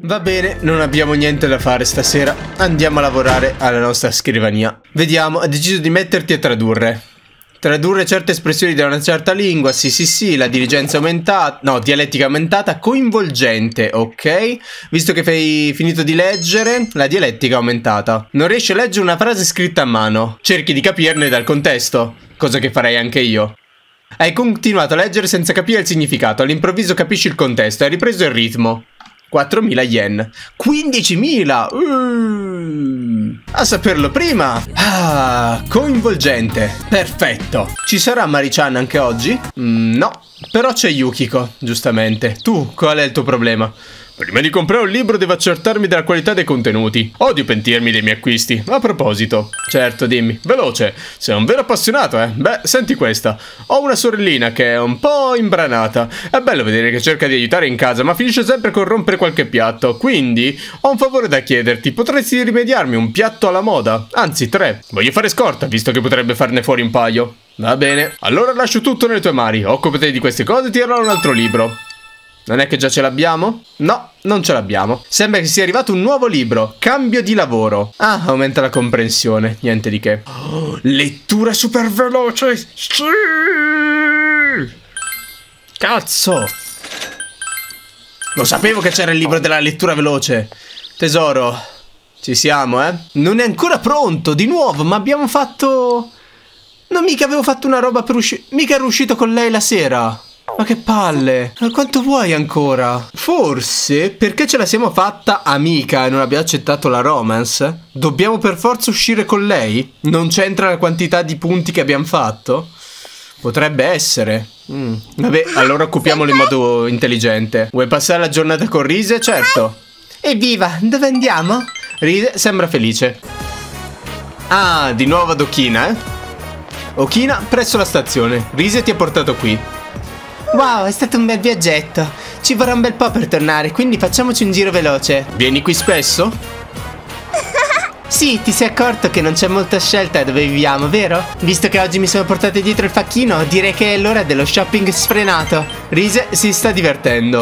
Va bene, non abbiamo niente da fare stasera. Andiamo a lavorare alla nostra scrivania. Vediamo, ha deciso di metterti a tradurre. Tradurre certe espressioni da una certa lingua, sì, la diligenza aumentata, no, dialettica aumentata, coinvolgente, ok? Visto che hai finito di leggere, la dialettica aumentata. Non riesci a leggere una frase scritta a mano, cerchi di capirne dal contesto, cosa che farei anche io. Hai continuato a leggere senza capire il significato, all'improvviso capisci il contesto, hai ripreso il ritmo. 4.000 yen. 15.000. A saperlo prima. Coinvolgente. Perfetto. Ci sarà Mari-chan anche oggi? No. Però c'è Yukiko, giustamente. Tu, qual è il tuo problema? Prima di comprare un libro devo accertarmi della qualità dei contenuti. Odio pentirmi dei miei acquisti. A proposito. Certo, dimmi. Veloce. Sei un vero appassionato, eh? Beh, senti questa. Ho una sorellina che è un po' imbranata. È bello vedere che cerca di aiutare in casa, ma finisce sempre con rompere qualche piatto. Quindi, ho un favore da chiederti. Potresti rimediarmi un piatto alla moda? Anzi, 3. Voglio fare scorta, visto che potrebbe farne fuori un paio. Va bene. Allora lascio tutto nelle tue mani. Occupati di queste cose e ti darò un altro libro. Non è che già ce l'abbiamo? No, non ce l'abbiamo. Sembra che sia arrivato un nuovo libro. Cambio di lavoro. Ah, aumenta la comprensione. Niente di che. Lettura super veloce. Sì! Cazzo! Lo sapevo che c'era il libro della lettura veloce. Tesoro, ci siamo, eh? Non è ancora pronto, di nuovo, ma abbiamo fatto... Non mica avevo fatto una roba per uscire... Mica ero uscito con lei la sera. Ma che palle. Ma quanto vuoi ancora? Forse perché ce la siamo fatta amica e non abbiamo accettato la romance, dobbiamo per forza uscire con lei? Non c'entra la quantità di punti che abbiamo fatto? Potrebbe essere. Vabbè, allora occupiamolo in modo intelligente. Vuoi passare la giornata con Rise? Certo. Evviva, dove andiamo? Rise sembra felice. Ah, di nuovo ad Okina, eh? Okina presso la stazione. Rise ti ha portato qui. Wow, è stato un bel viaggetto. Ci vorrà un bel po' per tornare, quindi facciamoci un giro veloce. Vieni qui spesso? Sì, ti sei accorto che non c'è molta scelta dove viviamo, vero? Visto che oggi mi sono portato dietro il facchino, direi che è l'ora dello shopping sfrenato. Rise si sta divertendo.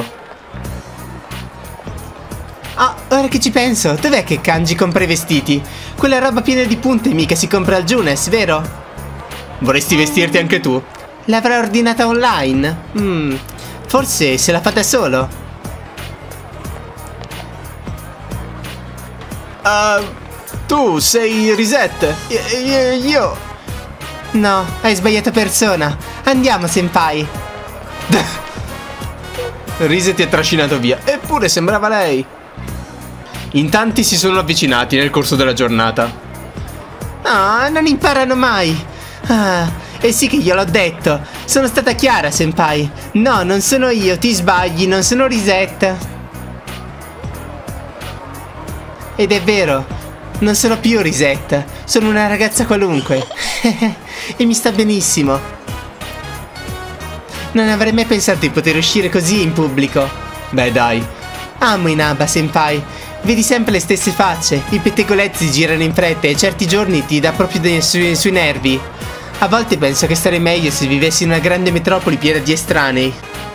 Ah, ora che ci penso, dov'è che Kanji compra i vestiti? Quella roba piena di punte mica si compra al Junes, vero? Vorresti vestirti anche tu? L'avrà ordinata online? Forse se la fa da solo. Tu sei Risette? Io... No, hai sbagliato persona. Andiamo, senpai. Rise ti ha trascinato via. Eppure sembrava lei. In tanti si sono avvicinati nel corso della giornata. Ah, non imparano mai. E sì che gliel'ho detto. Sono stata chiara, senpai. No, non sono io, ti sbagli, non sono Risette. Ed è vero, non sono più Risette. Sono una ragazza qualunque. E mi sta benissimo. Non avrei mai pensato di poter uscire così in pubblico. Beh, dai. Amo Inaba, senpai. Vedi sempre le stesse facce. I pettegolezzi girano in fretta e certi giorni ti dà proprio sui nervi. A volte penso che starei meglio se vivessi in una grande metropoli piena di estranei.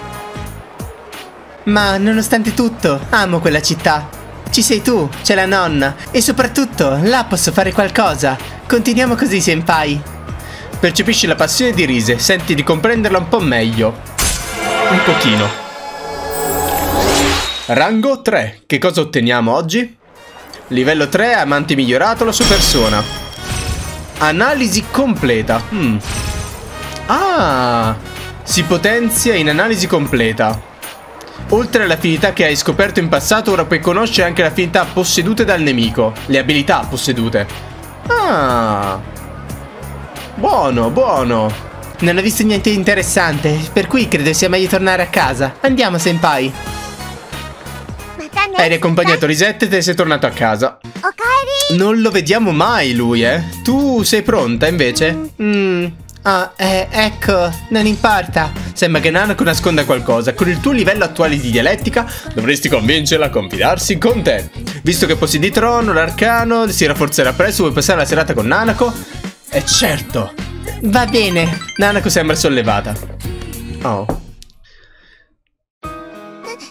Ma nonostante tutto, amo quella città. Ci sei tu, c'è la nonna e soprattutto là posso fare qualcosa. Continuiamo così, senpai. Percepisci la passione di Rise, senti di comprenderla un po' meglio. Un pochino. Rango 3. Che cosa otteniamo oggi? Livello 3, amante migliorato, la sua persona. Analisi completa. Ah, si potenzia in analisi completa. Oltre alle affinità che hai scoperto in passato, ora puoi conoscere anche le affinità possedute dal nemico. Le abilità possedute. Ah, buono, buono. Non ho visto niente di interessante, per cui credo sia meglio tornare a casa. Andiamo, senpai. Hai riaccompagnato Risette e te sei tornato a casa. Non lo vediamo mai lui, eh? Tu sei pronta invece? Ecco, non importa. Sembra che Nanako nasconda qualcosa. Con il tuo livello attuale di dialettica dovresti convincerla a confidarsi con te. Visto che possiedi trono, l'arcano, si rafforzerà presto, vuoi passare la serata con Nanako? Certo. Va bene. Nanako sembra sollevata. Oh.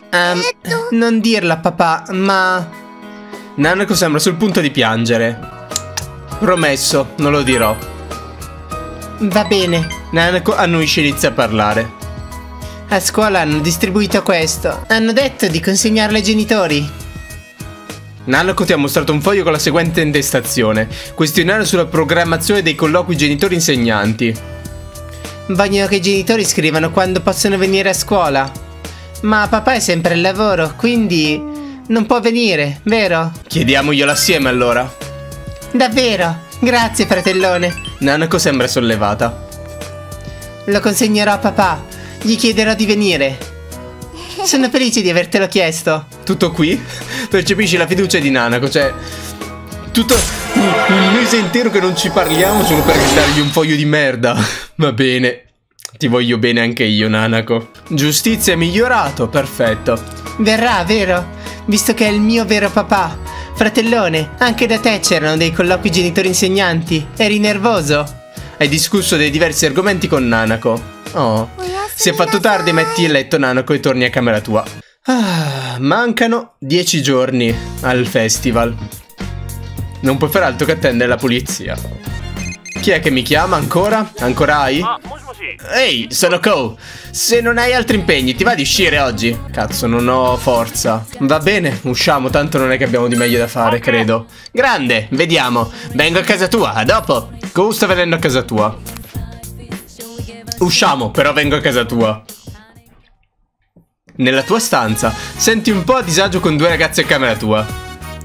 Non dirla, papà, ma... Nanako sembra sul punto di piangere. Promesso, non lo dirò. Va bene. Nanako annuisce e inizia a parlare. A scuola hanno distribuito questo. Hanno detto di consegnarlo ai genitori. Nanako ti ha mostrato un foglio con la seguente intestazione: questionario sulla programmazione dei colloqui genitori-insegnanti. Vogliono che i genitori scrivano quando possono venire a scuola. Ma papà è sempre al lavoro, quindi non può venire, vero? Chiediamoglielo assieme allora. Davvero? Grazie, fratellone. Nanako sembra sollevata. Lo consegnerò a papà. Gli chiederò di venire. Sono felice di avertelo chiesto. Tutto qui? Percepisci la fiducia di Nanako, cioè... Tutto un mese intero che non ci parliamo solo per dargli un foglio di merda. Va bene. Ti voglio bene anche io, Nanako. Giustizia è migliorato, perfetto. Verrà, vero? Visto che è il mio vero papà. Fratellone, anche da te c'erano dei colloqui genitori-insegnanti. Eri nervoso? Hai discusso dei diversi argomenti con Nanako. Oh. Si è fatto tardi, metti il letto, Nanako, e torni a camera tua. Mancano 10 giorni al festival. Non puoi fare altro che attendere la polizia. Chi è che mi chiama ancora? Ancora hai? Ehi, sono Kou. Se non hai altri impegni, ti va di uscire oggi? Cazzo, non ho forza. Va bene, usciamo, tanto non è che abbiamo di meglio da fare, credo. Grande, vediamo. Vengo a casa tua, a dopo. Kou sta venendo a casa tua. Usciamo, però vengo a casa tua. Nella tua stanza. Senti un po' a disagio con 2 ragazze a camera tua.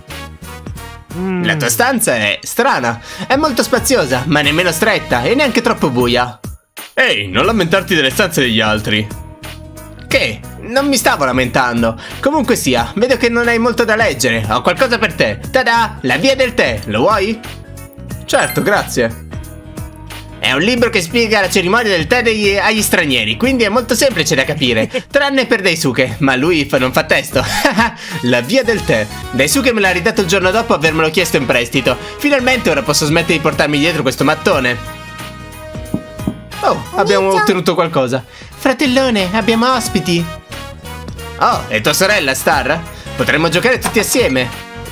La tua stanza è strana. È molto spaziosa, ma nemmeno stretta e neanche troppo buia. Ehi, non lamentarti delle stanze degli altri. Che? Non mi stavo lamentando. Comunque sia, vedo che non hai molto da leggere. Ho qualcosa per te. Tada! La via del tè. Lo vuoi? Certo, grazie. È un libro che spiega la cerimonia del tè agli stranieri, quindi è molto semplice da capire. Tranne per Daisuke, ma lui non fa testo. La via del tè. Daisuke me l'ha ridato il giorno dopo avermelo chiesto in prestito. Finalmente ora posso smettere di portarmi dietro questo mattone. Oh, abbiamo ottenuto qualcosa. Fratellone, abbiamo ospiti. Oh, e tua sorella, Star? Potremmo giocare tutti assieme.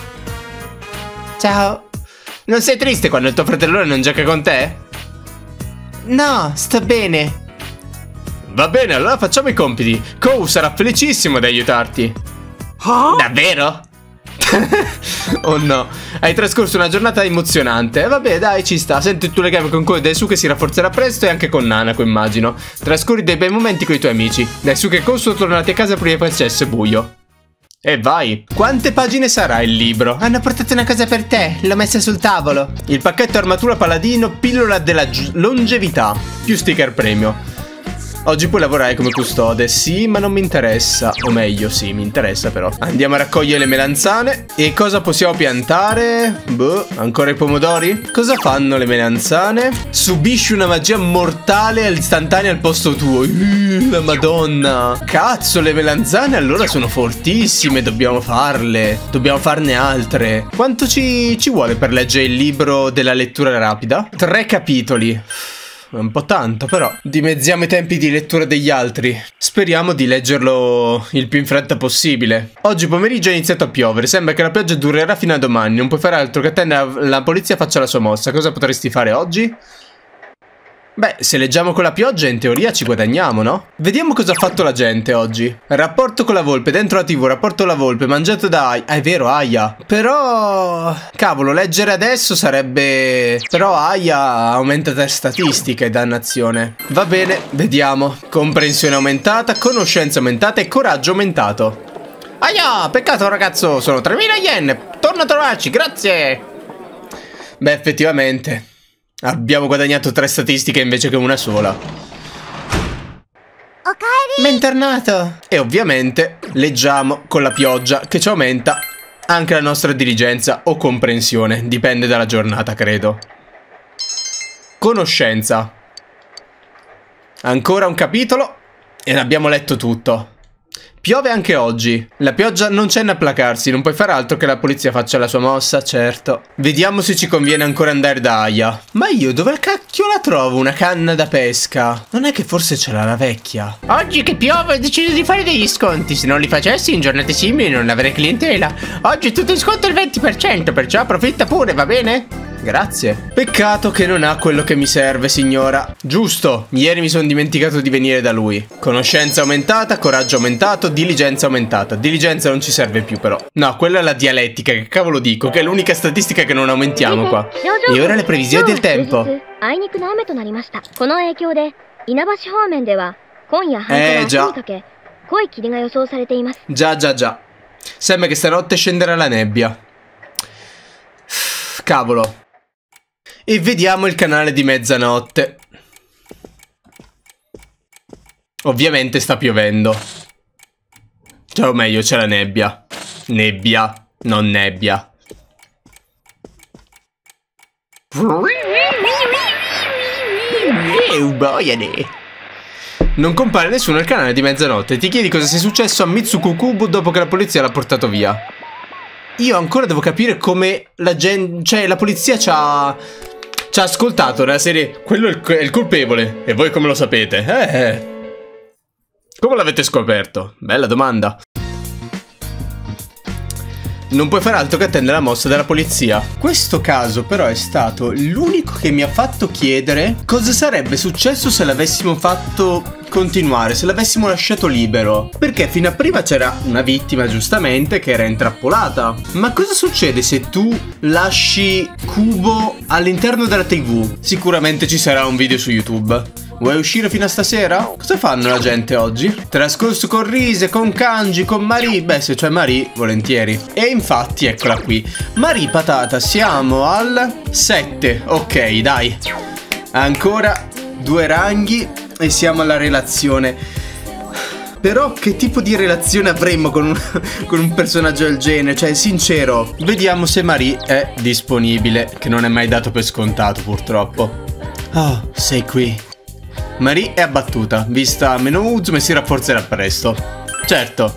Ciao. Non sei triste quando il tuo fratellone non gioca con te? No, sto bene. Va bene, allora facciamo i compiti. Kou sarà felicissimo di aiutarti. Davvero? Oh no, hai trascorso una giornata emozionante. Vabbè, dai, ci sta. Senti il tuo legame con Kou e Daisuke si rafforzerà presto, e anche con Nanako, immagino. Trascorri dei bei momenti con i tuoi amici. Daisuke e Kou sono tornati a casa prima che facesse buio. E vai. Quante pagine sarà il libro? Hanno portato una cosa per te. L'ho messa sul tavolo. Il pacchetto armatura paladino, pillola della longevità. Più sticker premio. Oggi puoi lavorare come custode. Sì, ma non mi interessa. O meglio, sì, mi interessa però. Andiamo a raccogliere le melanzane. E cosa possiamo piantare? Boh, ancora i pomodori? Cosa fanno le melanzane? Subisci una magia mortale istantanea al posto tuo. La madonna. Cazzo, le melanzane allora sono fortissime. Dobbiamo farle. Dobbiamo farne altre. Quanto ci vuole per leggere il libro della lettura rapida? 3 capitoli. Un po' tanto, però. Dimezziamo i tempi di lettura degli altri. Speriamo di leggerlo il più in fretta possibile. Oggi pomeriggio è iniziato a piovere. Sembra che la pioggia durerà fino a domani. Non puoi fare altro che attendere la polizia faccia la sua mossa. Cosa potresti fare oggi? Beh, se leggiamo con la pioggia in teoria ci guadagniamo, no? Vediamo cosa ha fatto la gente oggi. Rapporto con la volpe, dentro la TV, rapporto con la volpe, mangiato da Aya. È vero, Aya. Però... cavolo, leggere adesso sarebbe... Però Aya aumenta le statistiche, dannazione. Va bene, vediamo. Comprensione aumentata, conoscenza aumentata e coraggio aumentato. Aya, peccato ragazzo, sono 3.000 yen. Torna a trovarci, grazie. Beh, effettivamente... abbiamo guadagnato 3 statistiche invece che una sola. Bentornato. E ovviamente leggiamo con la pioggia che ci aumenta anche la nostra diligenza o comprensione. Dipende dalla giornata, credo. Conoscenza. Ancora un capitolo e l'abbiamo letto tutto. Piove anche oggi. La pioggia non cenna a placarsi, non puoi far altro che la polizia faccia la sua mossa, certo. Vediamo se ci conviene ancora andare da Aya. Ma io dove cacchio la trovo una canna da pesca? Non è che forse ce l'ha la vecchia? Oggi che piove ho deciso di fare degli sconti. Se non li facessi in giornate simili non avrei clientela. Oggi è tutto in sconto il 20%, perciò approfitta pure, va bene? Grazie. Peccato che non ha quello che mi serve, signora. Giusto, ieri mi sono dimenticato di venire da lui. Conoscenza aumentata, coraggio aumentato, diligenza aumentata. Diligenza non ci serve più però. No, quella è la dialettica, che cavolo dico, che è l'unica statistica che non aumentiamo qua. E ora le previsioni del tempo. Già. Sembra che stanotte scenderà la nebbia. Cavolo. E vediamo il canale di mezzanotte. Ovviamente sta piovendo. Cioè, o meglio, c'è la nebbia. Nebbia, non nebbia. Non compare nessuno al canale di mezzanotte. Ti chiedi cosa sia successo a Mitsuko Kubo dopo che la polizia l'ha portato via. Io ancora devo capire come la gente... Cioè, la polizia ci ha ascoltato nella serie. Quello è il colpevole. E voi come lo sapete? Come l'avete scoperto? Bella domanda. Non puoi fare altro che attendere la mossa della polizia. Questo caso però è stato l'unico che mi ha fatto chiedere cosa sarebbe successo se l'avessimo fatto continuare, se l'avessimo lasciato libero. Perché fino a prima c'era una vittima, giustamente, che era intrappolata. Ma cosa succede se tu lasci Kubo all'interno della TV? Sicuramente ci sarà un video su YouTube. Vuoi uscire fino a stasera? Cosa fanno la gente oggi? Trascorso con Rise, con Kanji, con Marie. Beh, se c'è Marie, volentieri. E infatti, eccola qui. Marie Patata, siamo al 7. Ok, dai. Ancora 2 ranghi e siamo alla relazione. Però che tipo di relazione avremmo con un personaggio del genere? Cioè, sincero. Vediamo se Marie è disponibile, che non è mai dato per scontato, purtroppo. Oh, sei qui. Marie è abbattuta, vista meno Uzume si rafforzerà presto. Certo.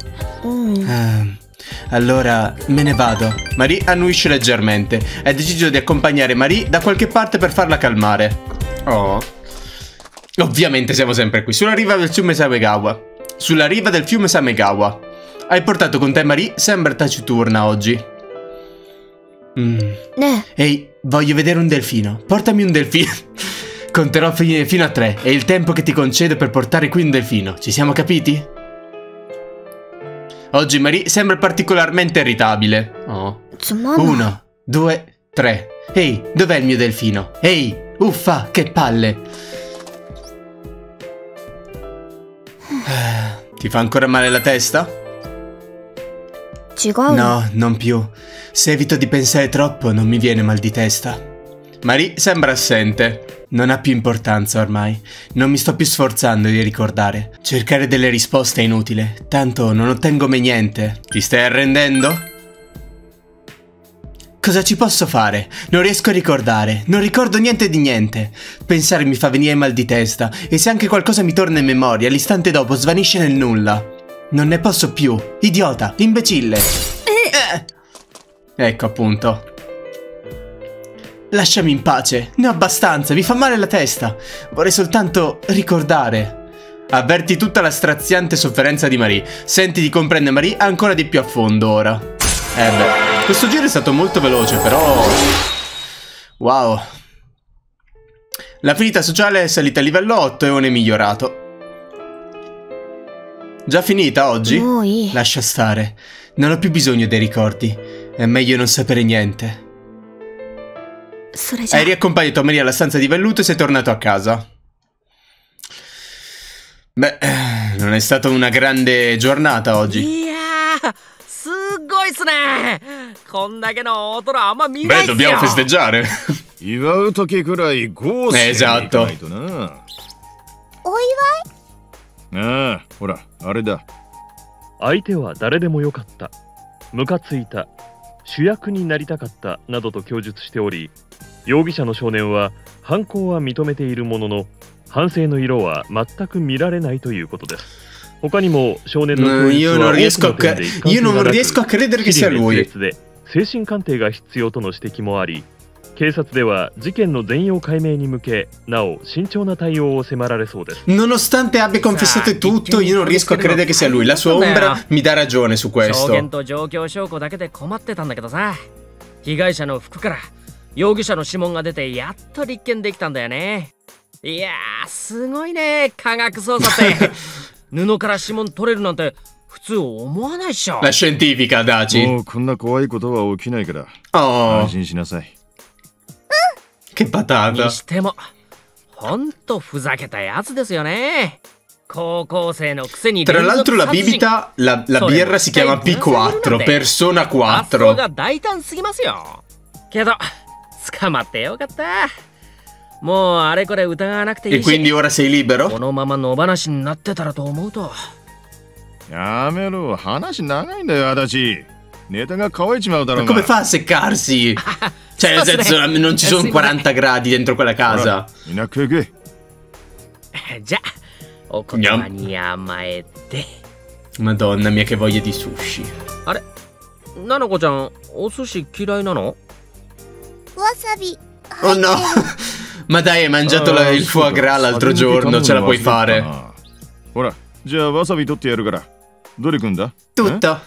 Allora me ne vado. Marie annuisce leggermente. Hai deciso di accompagnare Marie da qualche parte per farla calmare. Oh. Ovviamente siamo sempre qui, sulla riva del fiume Samegawa. Sulla riva del fiume Samegawa. Hai portato con te Marie, sembra taciturna oggi. Ehi, voglio vedere un delfino. Portami un delfino. Conterò fino a 3. È il tempo che ti concedo per portare qui un delfino. Ci siamo capiti? Oggi Marie sembra particolarmente irritabile. Oh. 1, 2, 3. Ehi, dov'è il mio delfino? Ehi, uffa, che palle. Ti fa ancora male la testa? No, non più. Se evito di pensare troppo non mi viene mal di testa. Marie sembra assente. Non ha più importanza ormai. Non mi sto più sforzando di ricordare. Cercare delle risposte è inutile. Tanto non ottengo mai niente. Ti stai arrendendo? Cosa ci posso fare? Non riesco a ricordare. Non ricordo niente di niente. Pensare mi fa venire mal di testa. E se anche qualcosa mi torna in memoria, l'istante dopo svanisce nel nulla. Non ne posso più. Idiota, imbecille. Ecco appunto. Lasciami in pace, ne ho abbastanza, mi fa male la testa. Vorrei soltanto ricordare. Avverti tutta la straziante sofferenza di Marie. Senti di comprendere Marie ancora di più a fondo ora. Beh, questo giro è stato molto veloce, però... Wow. L'affinità sociale è salita a livello 8 e non è migliorato. Già finita oggi? Lascia stare. Non ho più bisogno dei ricordi. È meglio non sapere niente. Hai riaccompagnato Marie alla stanza di velluto e sei tornato a casa. Beh, non è stata una grande giornata oggi. Beh, dobbiamo festeggiare. Esatto. 他にも少年の供述 Io は non 多く riesco の a 点で一貫性 io が non なく、 riesco a credere che 非 sia 倫 lui. 烈で精神鑑定が必要との指摘もあり、警察では事件の全容解明に向け、なお慎重な対応を迫られそうです。 Nonostante abbia confessato tutto, io non riesco a credere che sia lui. La sua ombra mi dà ragione su 証 questo. 言と状況証拠だけで困ってたんだけどさ、被害者の服から容疑者の指紋が出てやっと立件できたんだよね。いやー、すごいね、科学捜査って布から指紋取れるなんて普通思わないっしょ。 La scientifica, も Daci. うこんな怖いことは起きないから Oh, 安心しなさい。 che patata. にしてもほんとふざけたやつですよね。高校生のくせに Tra 連 l'altro 続 la 殺人 bibita, la birra si chiama P4, persona 発想 4. が大胆すぎますよ。けど捕まってよかった。もうあれこれ疑わなくてい E いし、 quindi ora sei libero? このまま野放しになってたらと思うと。 やめろ、話長いんだよ、足立。ネタが乾いちまうだろ Ma うが。 come fa a seccarsi? Cioè, nel senso, non ci sono 40 gradi dentro quella ほら casa. みんな食え食え。 じゃあお言葉に甘えて。 Madonna mia, che voglia di sushi. あれ、ななこちゃんお寿司嫌いなの？ わさび Oh no! Ma dai, hai mangiato il foie gras l'altro giorno, ce la puoi fare. ほら、じゃあわさび取ってやるから。どれくんだ？ Tutto.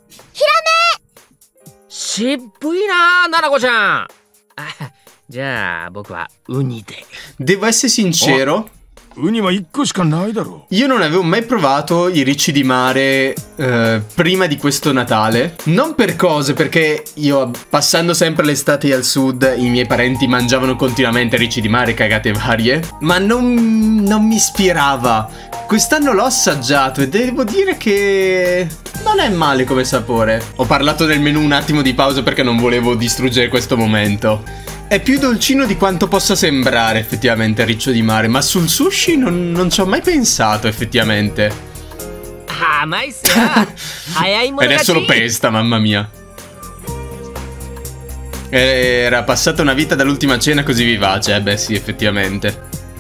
渋いな、ななこちゃん。あ、じゃあ僕はウニで。 Devo essere sincero, ウニは1個しかないだろ io non avevo mai provato i ricci di mare prima di questo Natale. Non per cose, perché io, passando sempre l'estate al sud, i miei parenti mangiavano continuamente ricci di mare, cagate varie. Ma non mi ispirava. Quest'anno l'ho assaggiato e devo dire che non è male come sapore. Ho parlato del menù un attimo di pausa perché non volevo distruggere questo momento. È più dolcino di quanto possa sembrare effettivamente il riccio di mare, ma sul sushi non ci ho mai pensato effettivamente. 甘いっすよ。早いもの Ed è 勝 solo ち。 pesta, mamma mia. Era passata una vita dall'ultima cena così vivace, beh sì, effettivamente.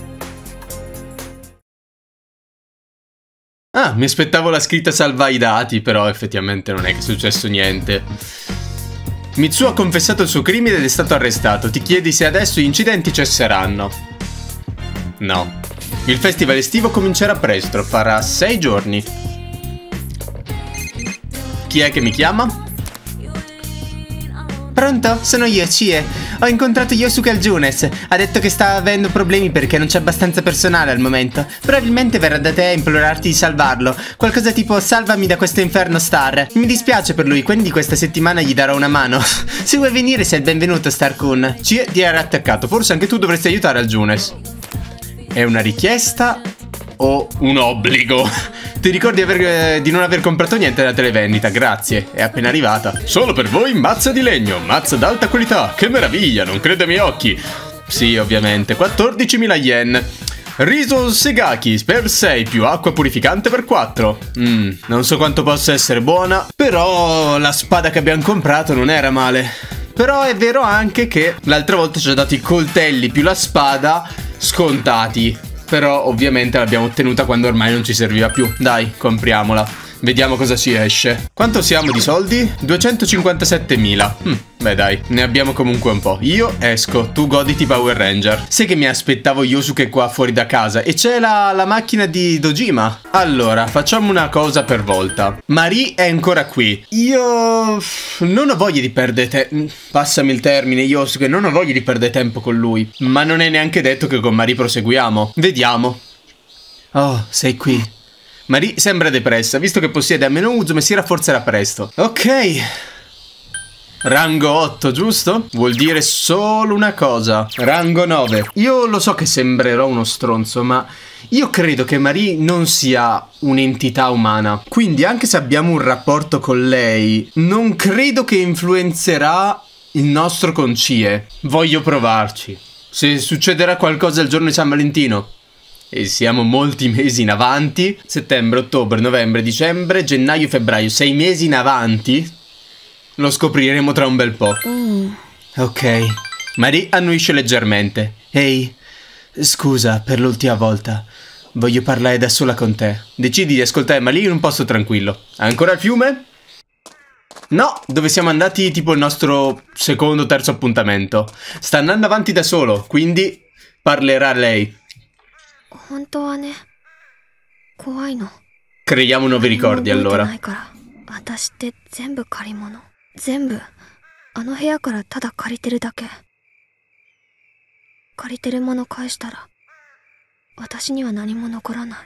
Ah, mi aspettavo la scritta salva i dati, però effettivamente non è che è successo niente. Mitsuo ha confessato il suo crimine ed è stato arrestato. Ti chiedi se adesso gli incidenti cesseranno. No. Il festival estivo comincerà presto, farà 6 giorni. Chi è che mi chiama? Pronto? Sono io, Chie. Ho incontrato Yosuke al Junes. Ha detto che sta avendo problemi perché non c'è abbastanza personale al momento. Probabilmente verrà da te a implorarti di salvarlo. Qualcosa tipo salvami da questo inferno Star. Mi dispiace per lui, quindi questa settimana gli darò una mano. Se vuoi venire sei il benvenuto, Star-kun. Chie ti era attaccato. Forse anche tu dovresti aiutare al Junes. È una richiesta o un obbligo? Ti ricordi di non aver comprato niente da televendita? Grazie, è appena arrivata. Solo per voi mazza di legno, mazza d'alta qualità. Che meraviglia, non credo ai miei occhi. Sì, ovviamente, 14.000 yen. Riso Segaki per 6 più acqua purificante per 4. Non so quanto possa essere buona, però la spada che abbiamo comprato non era male. Però è vero anche che l'altra volta ci ha dato i coltelli più la spada scontati. Però ovviamente l'abbiamo ottenuta quando ormai non ci serviva più. Dai, compriamola. Vediamo cosa ci esce. Quanto siamo di soldi? 257.000. Beh dai, ne abbiamo comunque un po'. Io esco, tu goditi Power Ranger. Sai che mi aspettavo Yosuke qua fuori da casa. E c'è la macchina di Dojima. Allora, facciamo una cosa per volta. Marie è ancora qui. Io non ho voglia di perdere passami il termine, Yosuke. Non ho voglia di perdere tempo con lui. Ma non è neanche detto che con Marie proseguiamo. Vediamo. Oh, sei qui. Marie sembra depressa, visto che possiede almeno Uzume si rafforzerà presto. Ok. Rango 8, giusto? Vuol dire solo una cosa. Rango 9. Io lo so che sembrerò uno stronzo, ma io credo che Marie non sia un'entità umana. Quindi anche se abbiamo un rapporto con lei, non credo che influenzerà il nostro con Chie. Voglio provarci. Se succederà qualcosa il giorno di San Valentino, e siamo molti mesi in avanti, settembre, ottobre, novembre, dicembre, gennaio, febbraio, 6 mesi in avanti, lo scopriremo tra un bel po'. Ok. Marie annuisce leggermente. Ehi, scusa per l'ultima volta. voglio parlare da sola con te. Decidi di ascoltare Marie in un posto tranquillo. Ancora il fiume? No, dove siamo andati tipo il nostro secondo, terzo appuntamento. Sta andando avanti da solo, quindi parlerà lei. Creiamo nuovi ricordi allora. 私って全部借り物。全部あの部屋からただ借りてるだけ。借りてるもの返したら私には何も残らない。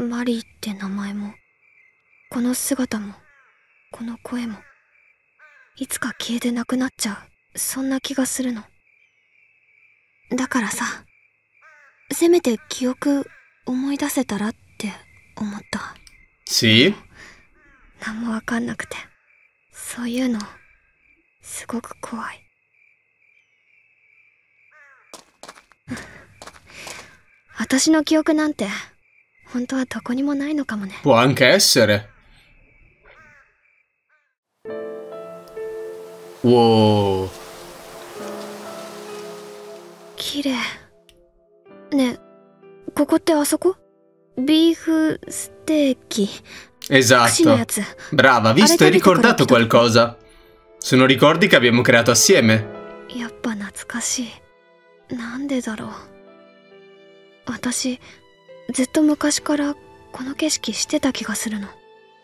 マリーって名前もこの姿もこの声もいつか消えてなくなっちゃう。そんな気がするの。だからさ、せめて記憶思い出せたらって思った。 Sì? 何もわかんなくて、そういうのすごく怖い。私の記憶なんて本当はどこにもないのかもね。 Può anche essere. Wow. 綺麗。ねえ、ここってあそこ？ビーフステーキ。 Esatto. Brava, visto, hai ricordato qualcosa. Sono ricordi che abbiamo creato assieme. やっぱ懐かしい。なんでだろう。私、ずっと昔からこの景色してた気がするの。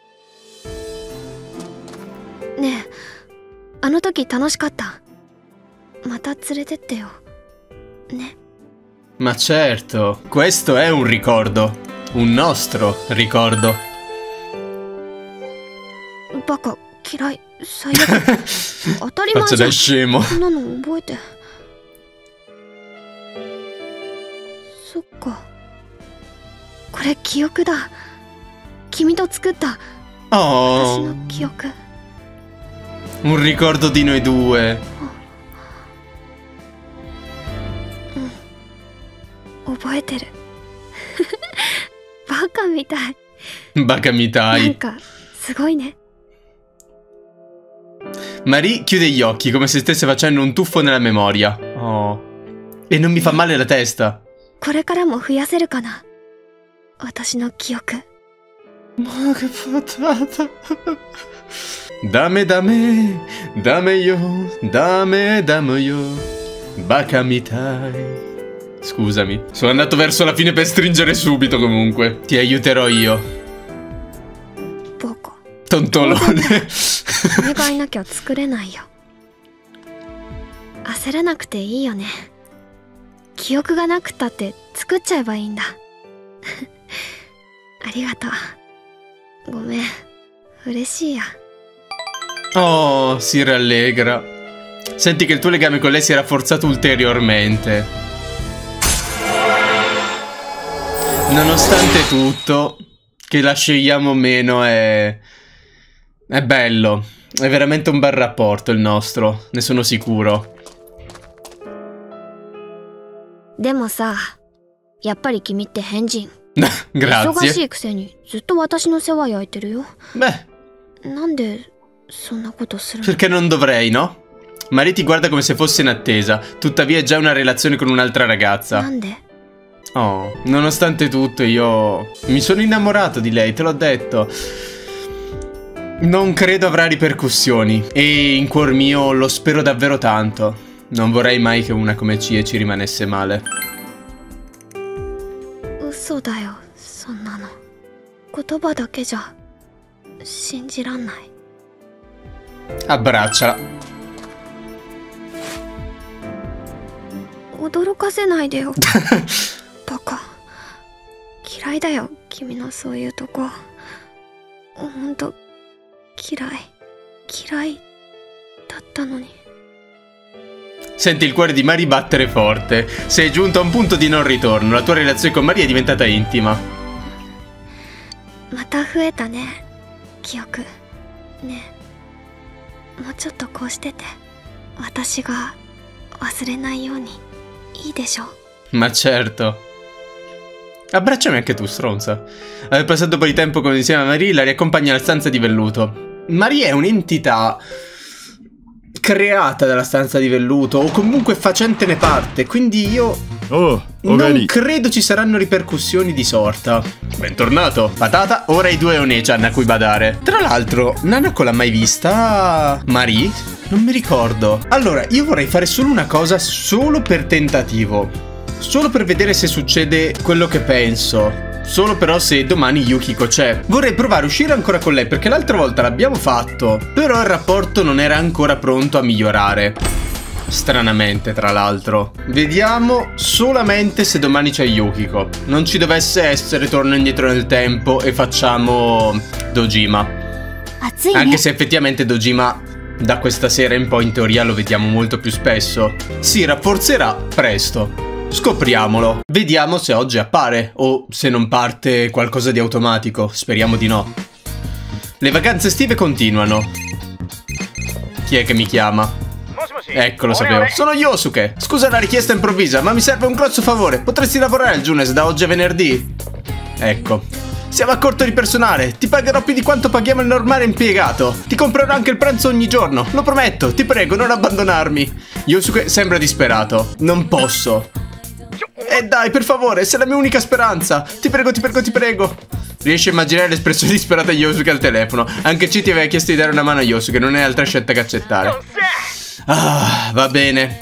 ねえ、あの時楽しかった。また連れてってよ。ね。 Ma certo, questo è un ricordo. Un nostro ricordo. バカ、嫌い、最悪。当たり前 Faccio じゃ da ん。 scemo. そんなの覚えて。そっか。これ記憶だ。君と作った私 Oh, の記憶。 un ricordo di noi due. 覚えてる。バカみたい。 Bacca なん mitai. かすごいね。 Marie chiude gli occhi come se stesse facendo un tuffo nella memoria. Oh. E non mi fa male la testa. これからも増やせるかな、私の記憶。 Ma che patata. Dame, dame, dame io, dame, dame io. Bacca mitai. Scusami, sono andato verso la fine per stringere subito comunque. Ti aiuterò io. バカ。 Tontolone. お願いなきゃ作れないよ。焦らなくていいよね。記憶がなくたって作っちゃえばいいんだ。ありがとう。ごめん。嬉しいや。 Oh, si rallegra. Senti che il tuo legame con lei si è rafforzato ulteriormente. Nonostante tutto, che la scegliamo meno è bello. È veramente un bel rapporto il nostro, ne sono sicuro. でもさ、やっぱり君って変人。忙し Grazie. いくせにずっと私の世話焼いてるよ。 Beh, なんでそんなことするの？ perché non dovrei, no? Marie ti guarda come se fosse in attesa, tuttavia è già una relazione con un'altra な ragazza. んで？ Oh, nonostante tutto io mi sono innamorato di lei, te l'ho detto. Non credo avrà ripercussioni e in cuor mio lo spero davvero tanto. Non vorrei mai che una come Chie ci rimanesse male. 嘘だよ、そんなの。言葉だけじゃ信じらんない。 Abbracciala. 驚かせないでよ。バカ。嫌いだよ、君のそういうとこ。ほんと嫌いだったのに。 Senti il cuore di Marie battere forte. Sei giunto a un punto di non ritorno. La tua relazione con Marie è diventata intima. また増えたね、記憶。ねえ、もうちょっとこうしてて、私が忘れないように。いいでしょ？ Ma certo. Abbracciami anche tu, stronza. Aver passato un po' di tempo insieme a Marie la riaccompagna alla stanza di velluto. Marie è un'entità creata dalla stanza di velluto, o comunque facentene parte, quindi io... Oh, Non credo ci saranno ripercussioni di sorta. Bentornato. Patata, ora hai 2 One-chan a cui badare. Tra l'altro, Nanako l'ha mai vista? Marie? Non mi ricordo. Allora, io vorrei fare solo una cosa, solo per tentativo. Solo per vedere se succede quello che penso. Solo però se domani Yukiko c'è. Vorrei provare a uscire ancora con lei, perché l'altra volta l'abbiamo fatto, però il rapporto non era ancora pronto a migliorare. Stranamente, tra l'altro. Vediamo solamente se domani c'è Yukiko. Non ci dovesse essere, torno indietro nel tempo e facciamo Dojima. Anche se effettivamente Dojima da questa sera in poi in teoria lo vediamo molto più spesso. Si rafforzerà presto. Scopriamolo. Vediamo se oggi appare o se non parte qualcosa di automatico. Speriamo di no. Le vacanze estive continuano. Chi è che mi chiama? Ecco, lo sapevo. Sono Yosuke. Scusa la richiesta improvvisa, ma mi serve un grosso favore. Potresti lavorare al Junes da oggi a venerdì? Ecco. Siamo a corto di personale. Ti pagherò più di quanto paghiamo il normale impiegato. Ti comprerò anche il pranzo ogni giorno. Lo prometto. Ti prego, non abbandonarmi. Yosuke sembra disperato. Non posso. Dai, per favore, sei la mia unica speranza. Ti prego, ti prego, ti prego. Riesci a immaginare l'espressione disperata di Yosuke al telefono. Anche C ti aveva chiesto di dare una mano a Yosuke. Non è altra scelta che accettare. Ah, va bene.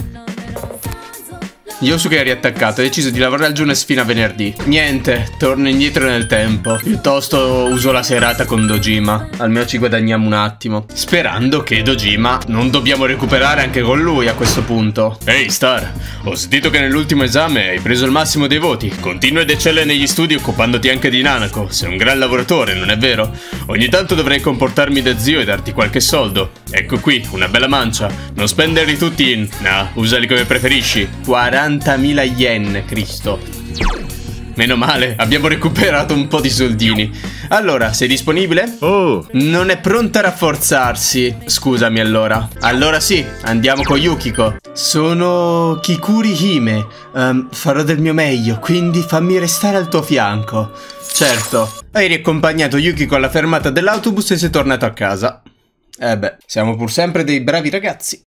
Yosuke è riattaccato, ha deciso di lavorare al Junes fino a venerdì. Niente, torno indietro nel tempo. Piuttosto uso la serata con Dojima. Almeno ci guadagniamo un attimo. Sperando che Dojima non dobbiamo recuperare anche con lui a questo punto. Ehi Star, ho sentito che nell'ultimo esame hai preso il massimo dei voti. Continua ed eccelle negli studi occupandoti anche di Nanako. Sei un gran lavoratore, non è vero? Ogni tanto dovrei comportarmi da zio e darti qualche soldo. Ecco qui, una bella mancia. Non spenderli tutti in... No, usali come preferisci. 40.000 yen, Cristo. Meno male, abbiamo recuperato un po' di soldini. Allora, sei disponibile? Oh. Non è pronta a rafforzarsi. Scusami allora. Allora sì, andiamo con Yukiko. Sono Kikuri Hime. Farò del mio meglio, quindi fammi restare al tuo fianco. Certo. Hai riaccompagnato Yukiko alla fermata dell'autobus e sei tornato a casa. Beh, siamo pur sempre dei bravi ragazzi.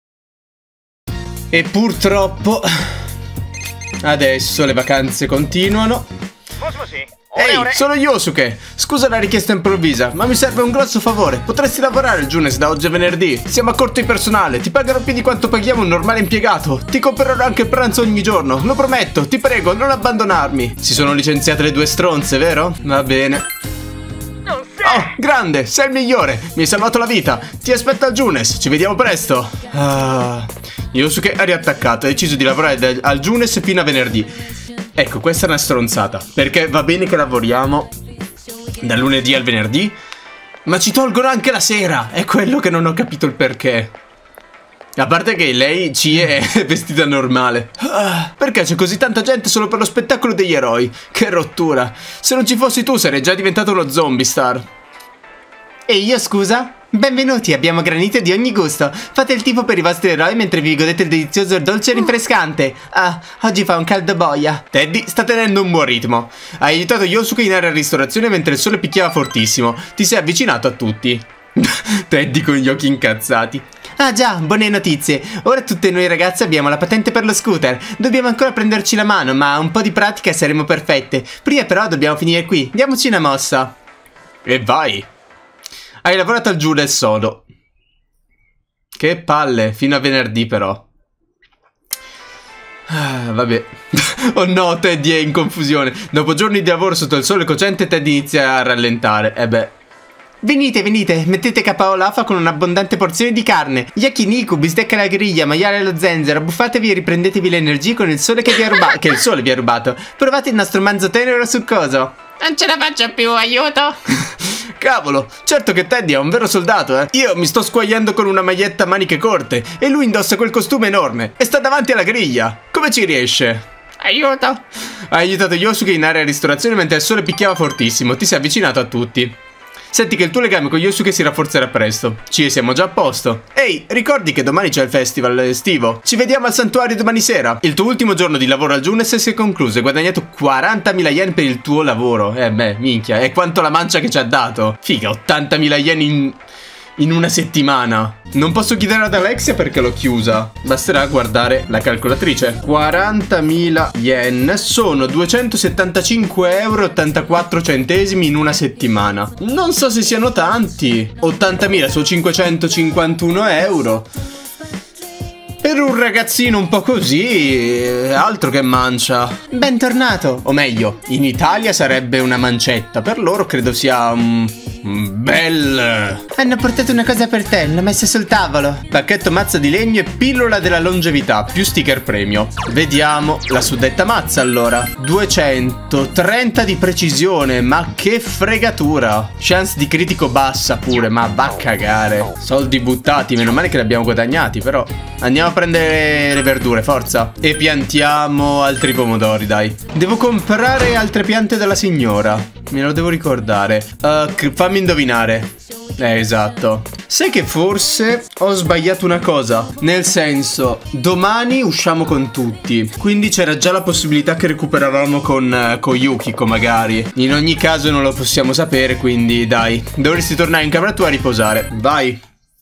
E purtroppo adesso le vacanze continuano. Ehi, sono Yosuke. Scusa la richiesta improvvisa, ma mi serve un grosso favore. Potresti lavorare al Junes da oggi a venerdì? Siamo a corto di personale. Ti pagherò più di quanto paghiamo un normale impiegato. Ti comprerò anche il pranzo ogni giorno. Lo prometto, ti prego, non abbandonarmi. Si sono licenziate le 2 stronze, vero? Va bene. Oh, grande, sei il migliore. Mi hai salvato la vita. Ti aspetto al Junes. Ci vediamo presto. Yosuke ha riattaccato. Ha deciso di lavorare al Junes fino a venerdì. Ecco, questa è una stronzata. Perché va bene che lavoriamo dal lunedì al venerdì, ma ci tolgono anche la sera. È quello che non ho capito il perché. A parte che lei ci è vestita normale. Perché c'è così tanta gente solo per lo spettacolo degli eroi? Che rottura. Se non ci fossi tu sarei già diventato uno zombie, Star. E io, scusa? Benvenuti, abbiamo granite di ogni gusto. Fate il tifo per i vostri eroi mentre vi godete il delizioso dolce rinfrescante. Ah, oggi fa un caldo boia. Teddy sta tenendo un buon ritmo. Hai aiutato Yosuke in area ristorazione mentre il sole picchiava fortissimo. Ti sei avvicinato a tutti. Teddy con gli occhi incazzati. Ah già, buone notizie. Ora tutte noi ragazze abbiamo la patente per lo scooter. Dobbiamo ancora prenderci la mano, ma un po' di pratica e saremo perfette. Prima però dobbiamo finire qui. Diamoci una mossa. E vai. Hai lavorato al Junes solo. Che palle, fino a venerdì però. Vabbè. Oh no, Teddy è in confusione. Dopo giorni di lavoro sotto il sole cocente, Teddy inizia a rallentare. Beh. Venite, venite, mettete KO l'afa con un'abbondante porzione di carne. Yakiniku, bistecca alla griglia, maiale allo zenzero. Buffatevi e riprendetevi le energie con il sole che vi ha rubato. Che il sole vi ha rubato. Provate il nostro manzo tenero succoso. Non ce la faccio più, aiuto. Cavolo, certo che Teddy è un vero soldato, eh. Io mi sto squagliando con una maglietta a maniche corte e lui indossa quel costume enorme e sta davanti alla griglia. Come ci riesce? Aiuto. Hai aiutato Yosuke in area ristorazione mentre il sole picchiava fortissimo. Ti sei avvicinato a tutti. Senti che il tuo legame con Yosuke si rafforzerà presto. Ci siamo già a posto. Ehi, ricordi che domani c'è il festival estivo? Ci vediamo al santuario domani sera. Il tuo ultimo giorno di lavoro al Junes si è concluso. Hai guadagnato 40.000 yen per il tuo lavoro. Beh, minchia, è quanto la mancia che ci ha dato. Figa, 80.000 yen in una settimana. Non posso chiedere ad Alexia perché l'ho chiusa. Basterà guardare la calcolatrice. 40.000 yen sono 275,84 euro in una settimana. Non so se siano tanti. 80.000 su 551 euro. Per un ragazzino un po' così, altro che mancia. Bentornato. O meglio, in Italia sarebbe una mancetta. Per loro credo sia un bel... Hanno portato una cosa per te, l'ho messa sul tavolo. Pacchetto mazza di legno e pillola della longevità, più sticker premio. Vediamo la suddetta mazza allora. 230 di precisione, ma che fregatura. Chance di critico bassa pure, ma va a cagare. Soldi buttati, meno male che li abbiamo guadagnati, però... Andiamo a prendere le verdure, forza. E piantiamo altri pomodori, dai. Devo comprare altre piante della signora. Me lo devo ricordare. Fammi indovinare. Esatto. Sai che forse ho sbagliato una cosa. Nel senso, domani usciamo con tutti. Quindi c'era già la possibilità che recuperavamo con Yukiko magari. In ogni caso non lo possiamo sapere, quindi dai. Dovresti tornare in camera tua a riposare. Vai.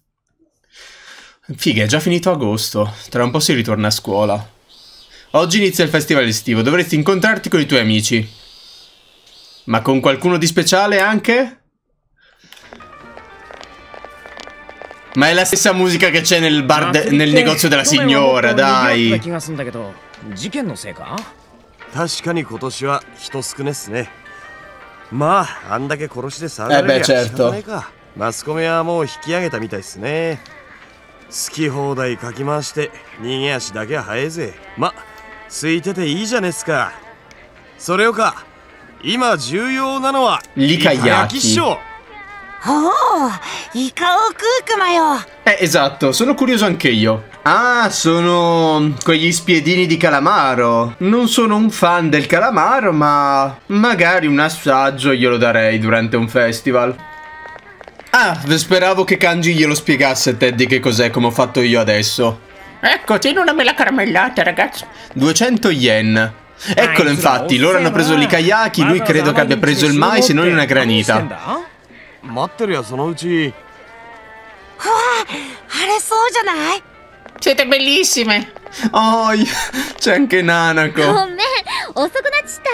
Figa, è già finito agosto. Tra un po' si ritorna a scuola. Oggi inizia il festival estivo. Dovresti incontrarti con i tuoi amici. Ma con qualcuno di speciale anche? Ma è la stessa musica che c'è nel bar nel negozio della signora, dai. 確かに今年は人少ねっすね。まああんだけ殺して騒がれりゃ仕方ないか。マスコミはもう引き上げたみたいっすね。好き放題かき回して逃げ足だけは早いぜ。ま、空いてていいじゃねっすか。それよか、今重要なのはイカ焼きっしょ。 イカを食うクマよ。 Esatto, sono curioso anche io. Ah, sono quegli spiedini di calamaro. Non sono un fan del calamaro, ma magari un assaggio glielo darei durante un festival. Ah, speravo che Kanji glielo spiegasse Teddy che cos'è, come ho fatto io adesso. Ecco, tieni una bella caramellata, ragazzi. 200 yen. Eccolo, infatti, loro hanno preso l'ikayaki, lui credo che abbia preso il mais e non una granita. 待ってるよそのうち。 うわ、あれそうじゃない？ Siete bellissime. Oh, c'è anche Nanako. ごめん、遅くなっちゃった。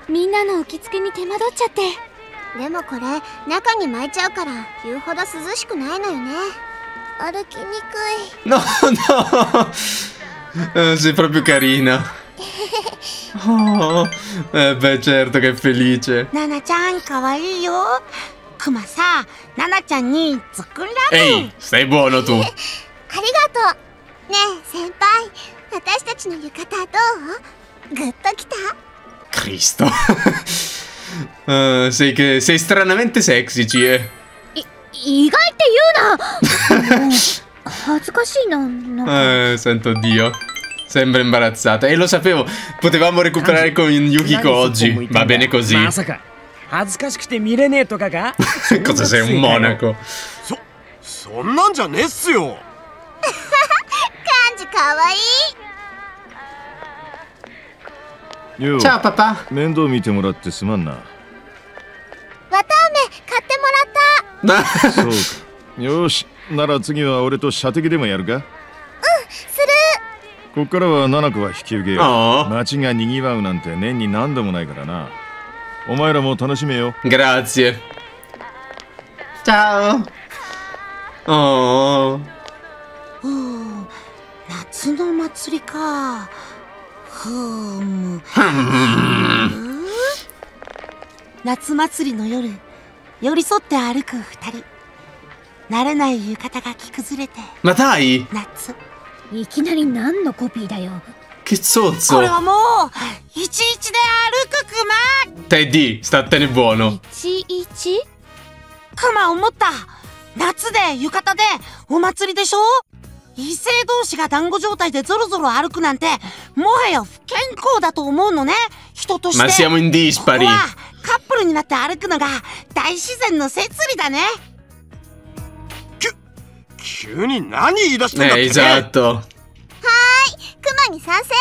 みんなの受付に手間取っちゃって。でもこれ中に巻いちゃうから言うほど涼しくないのよね。歩きにくい。 No, no. Sei proprio carina. Oh, beh, certo che è felice. ナナちゃんかわいいよ。クマさ、ナナちゃんに作られ。 Ehi, stai buono tu. ありがとう。ねえ先輩、私たちの浴衣どう？グッときた？ Cristo. Sei stranamente sexy, Cie. 意外って言うな。恥ずかしいな。 Santo Dio. Sembra imbarazzata. E lo sapevo. Potevamo recuperare con Yukiko oggi. Va bene così. Cosa sei, un monaco? そんなんじゃねえっすよ。 感じかわいい。 よう、 Ciao papà. 面倒見てもらってすまんな。 わたあめ買ってもらった。 そうか。よし、なら次は俺と射的でもやるか？ する。 こっからは七子は引き受けよう。 Oh. 街が賑わうなんて年に何度もないからな。お前らも楽しめよ。 Grazie. Ciao. Oh. 夏の祭りか。夏祭りの夜、寄り添って歩く二人。慣れない浴衣が着崩れて。 Ma dai. 夏。 いきなり何のコピーだよ。 Che こ zozzo. れはもういちいちで歩くクマ。 Teddy, statene buono. 11？ クマ思った。夏で浴衣でお祭りでしょ。異性同士が団子状態でゾロゾロ歩くなんてもはや不健康だと思うのね、人として。 Ma siamo in dispari. ここはカップルになって歩くのが大自然の摂理だね。 急に何言い出したんだってね。 Esatto. クマに賛成。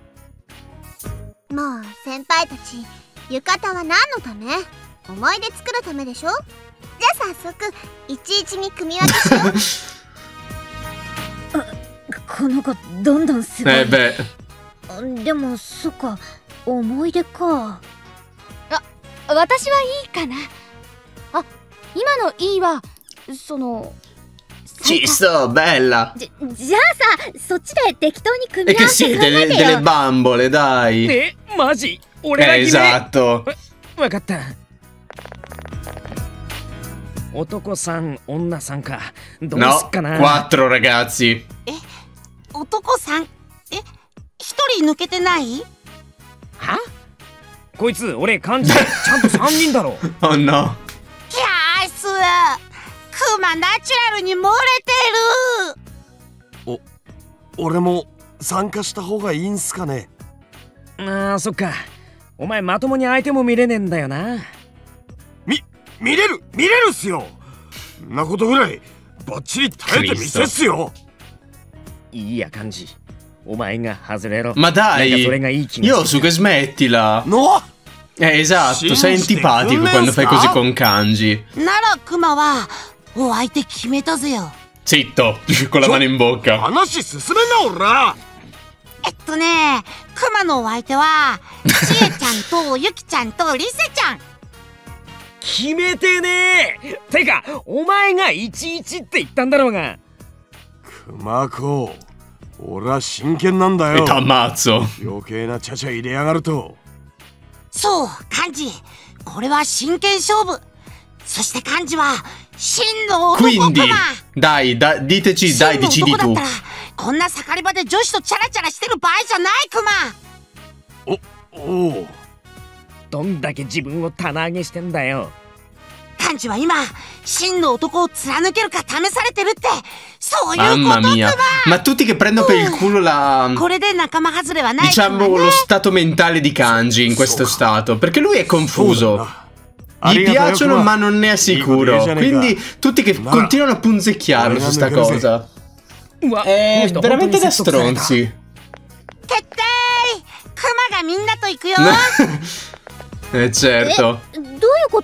もう先輩たち、浴衣は何のため？思い出作るためでしょ？ ゃあ早速11に組み分けしよう。この子どんどんすごい。でもそっか、思い出か。私はいいかな。あ、今のいいはその Ci sto, bella. じゃあさ、そっちで適当に組み E 合 che わせて考 siete えて delle よ。 bambole, dai. マジ俺が決め。 Esatto. わかった。男さん、女さんか。どうす No, っかな。 4 ragazzi. 男さん、一人抜けてない？ は？こいつ、俺漢字でちゃんと3人だろ。 Oh no. キャース、クマナチュラルに漏れてる。 俺も参加した方がいいんすかね。 ああ、そっか。お前まともに相手も見れねえんだよな。 見れるっすよ。んなことぐらいバッチリ耐えてみせっすよ。 いいや漢字。お前が外れろ。 Ma なんか dai, それがいい気がする。 Yosu, che smettila. No! Esatto, sei antipatico quando fai così con kanji. ならクマはお相手決めたぜよ。 Zitto, con la mano in bocca. 話進めんなおら。 クマのお相手はちえちゃんとゆきちゃんとりせちゃん。 決めてねえ。てか、お前が11って言ったんだろうが。 熊子、俺は真剣なんだ E よ。 t'ammazzo. 余計なちゃちゃ入れやがると。 そう漢字、これは真剣勝負。そして漢字は真の男。 Quindi, dai, diteci, dai, 真の decidi 男だ tu. ったらこんな盛り場で女子とチャラチャラしてる場合じゃないクマ。 おお。 どんだけ自分を棚上げしてんだよ。 漢字は今真の男を貫けるか試されてるって、そういうこと Mamma ク mia. マ。 Ma tutti che prendono per il culo la... これで仲間外れはないクマ Diciamo ね。 lo stato mentale di Kanji in questo stato. Perché lui è confuso. Gli piacciono ma non ne è sicuro. Quindi tutti che continuano a punzecchiarlo su sta cosa. È veramente da stronzi. 決定。クマがみんなと行くよ。 Certo. どういうこと？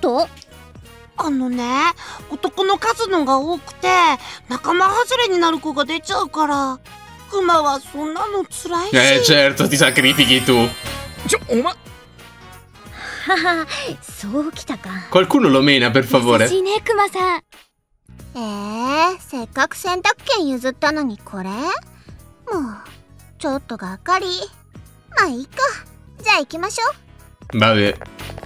男の数のが多くて仲間外れになる子が出ちゃうから、クマはそんなのつらいし。 Certo, ti sacrifichi tu. お前。 はは、そうきたか。 Qualcuno lo mena, per 優 favore. しいね、クマさん。せっかく選択権譲ったのにこれ？もうちょっとがっかり。まあいいか。じゃあ行きましょう。 Vabbè.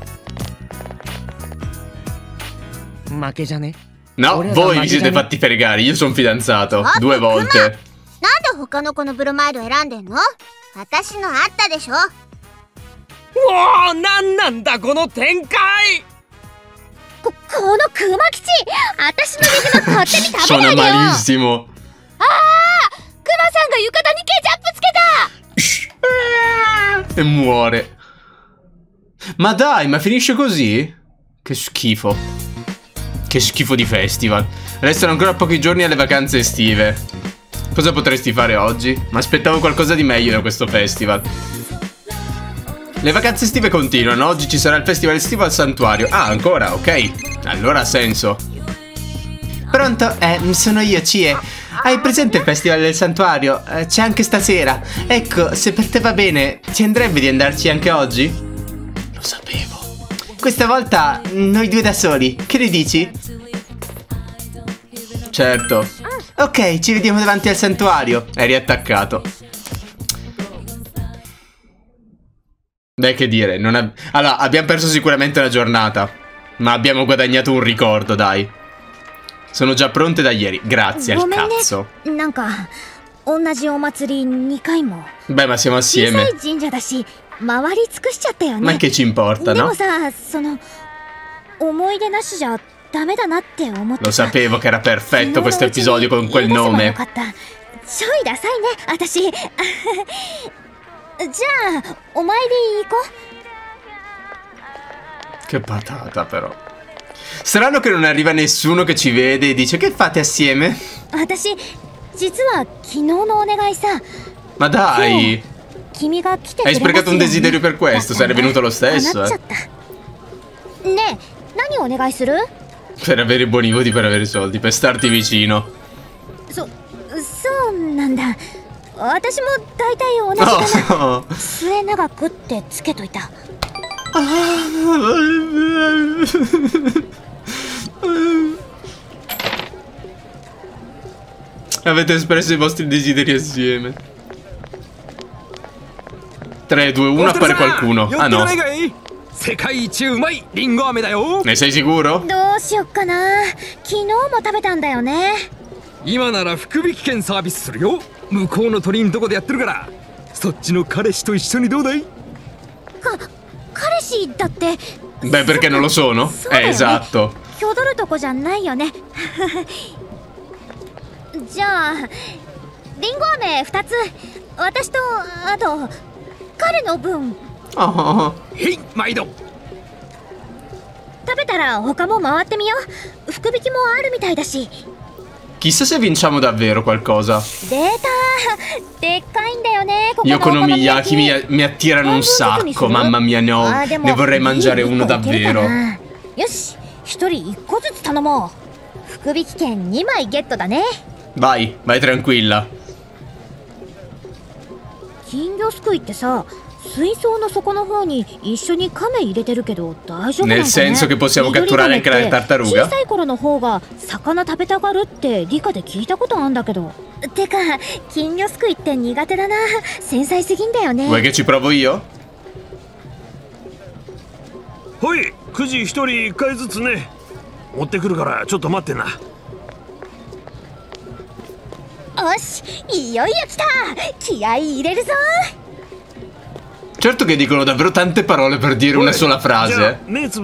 負けじゃね。 No, voi vi siete fatti fregare. Io sono fidanzato 2 volte. なんで他の子のブロマイド選んでんの？私のあったでしょ。 おお、なんなんだこの展開。 このクマ吉、私のネギの勝手に食べない Suona でよ。 malissimo. クマさんが浴衣にケチャップつけた。 E muore. Ma dai, ma finisce così? Che schifo. Che schifo di festival. Restano ancora pochi giorni alle vacanze estive. Cosa potresti fare oggi? Mi aspettavo qualcosa di meglio da questo festival. Le vacanze estive continuano. Oggi ci sarà il festival estivo al santuario. Ah, ancora, ok. Allora ha senso. Pronto? Sono io, Cie. Hai presente il festival del santuario? C'è anche stasera. Ecco, se per te va bene, ti andrebbe di andarci anche oggi? Lo sapevo. Questa volta noi due da soli. Che ne dici? Certo. Ok, ci vediamo davanti al santuario. È riattaccato. Beh, che dire, allora, abbiamo perso sicuramente una giornata, ma abbiamo guadagnato un ricordo, dai. Sono già pronte da ieri, grazie al cazzo. なんか同じお祭り2回も。 Beh, ma siamo 小 assieme. さい神社だし、回り尽くしちゃったよね。 Ma che ci importa, で no? もさ、思い出なしじゃダメだなって思って Lo た。 sapevo che era perfetto questo episodio con quel 許せばよ nome. かった。ちょいダサいね、私。じゃあお参り行こう。 Che patata, però. Strano che non arriva nessuno che ci vede e dice: che fate assieme? 私実は昨日のお願いさ。 Ma dai! 君が来てく Hai れますよ sprecato un ね desiderio per questo, だった sarebbe ね venuto lo stesso, 叶っちゃった。ねえ、何お願いする？ Per avere buoni voti, per avere soldi, per starti vicino. そうなんだ。私も大体同じだな。末永くってつけといた。 Avete espresso i vostri desideri assieme. 3, 2, 1, appare qualcuno. Ah no. Ne sei sicuro? どうしよっかな。昨日も食べたんだよね。 今なら福引券サービスするよ。向こうの鳥んとこでやってるから。そっちの彼氏と一緒にどうだい？ 彼氏だって。 Beh, perché non lo sono? Esatto. 踊るとこじゃないよね。じゃあリンゴ飴2つ、私とあと彼の分。 へい、毎度。 食べたら他も回ってみよう。福引きもあるみたいだし。 Chissà se vinciamo davvero qualcosa. Gli okonomiyaki mi attirano un sacco, mamma mia, no. Ne vorrei mangiare uno davvero. Vai, vai tranquilla. 金魚すくいってさ、水槽の底の方に一緒に亀入れてるけど大丈夫なんかね。 Nel senso che possiamo catturare anche la tartaruga? 小さい頃の方が魚食べたがるって理科で聞いたことあるんだけど。てか金魚すくいって苦手だな。繊細すぎんだよね。 Vuoi che ci provo io? はい、くじ1人1回ずつね。持ってくるからちょっと待ってな。 よし、いよいよ来た。気合い入れるぞ。 Certo che dicono davvero tante parole per dire una sola frase.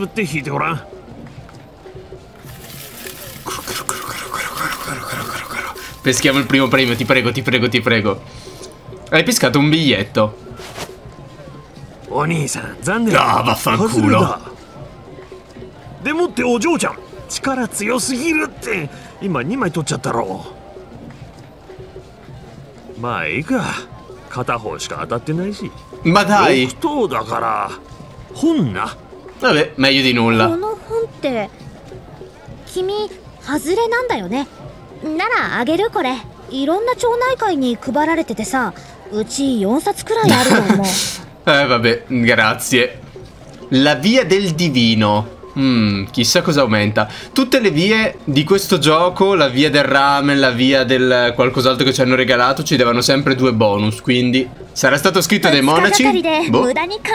Peschiamo il primo premio, ti prego, ti prego, ti prego. Hai pescato un biglietto. Ah, vaffanculo. でもってお嬢ちゃん、力強すぎるって。今2枚取っちゃったろ。まあいいか。片方しか当たってないし。 Ma dai! Vabbè, meglio di nulla. この本って君外れなんだよね。ならあげるこれ。いろんな町内会に配られててさ、うち4冊くらいあると思う。 Vabbè, grazie. La via del divino. Chissà cosa aumenta. Tutte le vie di questo gioco, la via del ramen, la via del qualcos'altro che ci hanno regalato, ci davano sempre 2 bonus. Quindi sarà stato scritto dai monaci? Boh.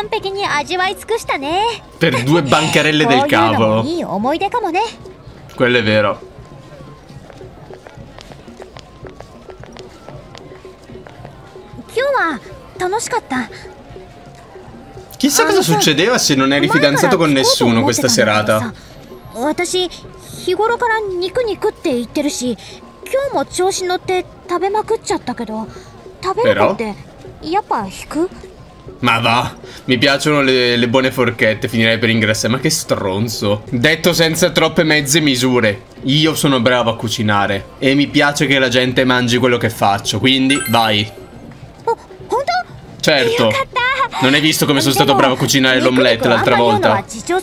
Per 2 bancarelle del cavolo. Quello è vero. Chissà cosa succedeva se non eri fidanzato con nessuno questa serata. Però? Ma va, mi piacciono le buone forchette, finirei per ingrassare. Ma che stronzo. Detto senza troppe mezze misure, io sono bravo a cucinare e mi piace che la gente mangi quello che faccio, quindi vai. Certo. Non hai visto come sono stato bravo a cucinare l'omelette l'altra volta?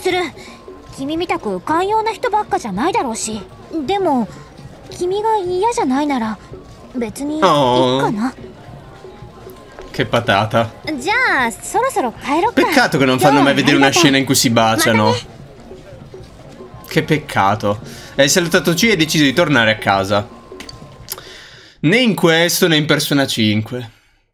Oh. Che patata. Peccato che non fanno mai vedere una scena in cui si baciano. Che peccato. Hai salutato C e hai deciso di tornare a casa. Né in questo né in Persona 5.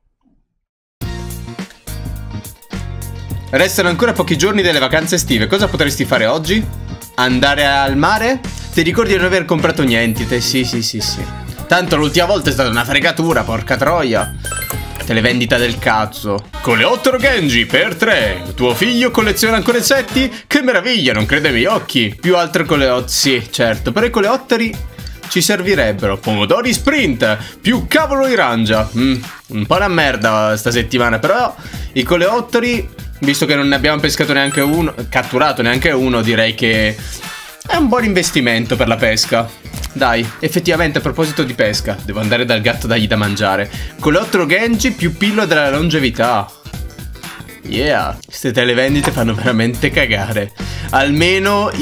Restano ancora pochi giorni delle vacanze estive. Cosa potresti fare oggi? Andare al mare? Ti ricordi di non aver comprato niente? Sì. Tanto l'ultima volta è stata una fregatura, porca troia. Televendita del cazzo. Coleottero Genji per 3. Tuo figlio colleziona ancora insetti? Che meraviglia, non crede ai miei occhi. Più altre coleotteri. Sì, certo, però i coleotteri ci servirebbero. Pomodori sprint. Più cavolo di rangia. Un po' una merda sta settimana, però i coleotteri, visto che non ne abbiamo pescato neanche uno, catturato neanche uno, direi che è un buon investimento per la pesca. Dai, effettivamente a proposito di pesca, devo andare dal gatto a dargli da mangiare. Coleottero Genji più pillola della longevità. Yeah, queste televendite fanno veramente cagare. almeno